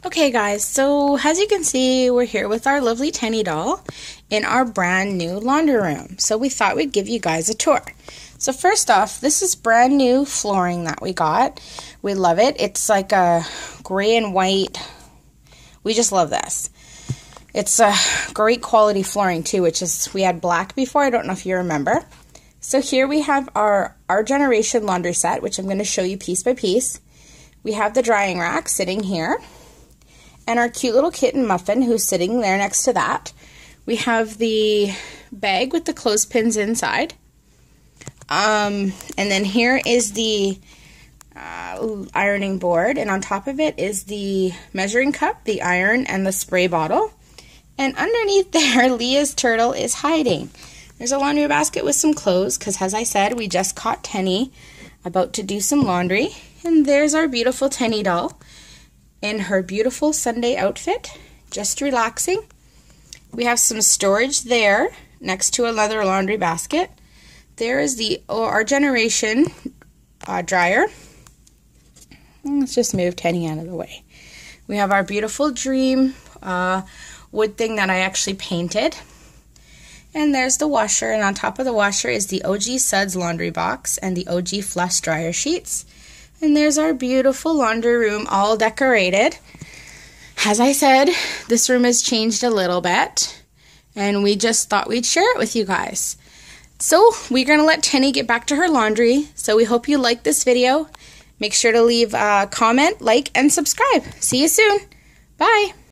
Okay guys, so as you can see, we're here with our lovely Tenny doll in our brand new laundry room. So we thought we'd give you guys a tour. So first off, this is brand new flooring that we got. We love it. It's like a gray and white. We just love this. It's a great quality flooring too, which is, we had black before. I don't know if you remember. So here we have our generation laundry set, which I'm going to show you piece by piece. We have the drying rack sitting here. And our cute little kitten Muffin, who's sitting there next to that. We have the bag with the clothespins inside. And then here is the ironing board. And on top of it is the measuring cup, the iron, and the spray bottle. And underneath there, Leah's turtle is hiding. There's a laundry basket with some clothes, because as I said, we just caught Tenny about to do some laundry. And there's our beautiful Tenny doll in her beautiful Sunday outfit, just relaxing. We have some storage there next to another laundry basket. There is the our generation dryer. Let's just move Tenny out of the way. We have our beautiful dream wood thing that I actually painted. And there's the washer, and on top of the washer is the OG Suds laundry box and the OG Flush dryer sheets. And there's our beautiful laundry room all decorated. As I said, this room has changed a little bit, and we just thought we'd share it with you guys. So we're going to let Tenny get back to her laundry. So we hope you like this video. Make sure to leave a comment, like, and subscribe. See you soon. Bye.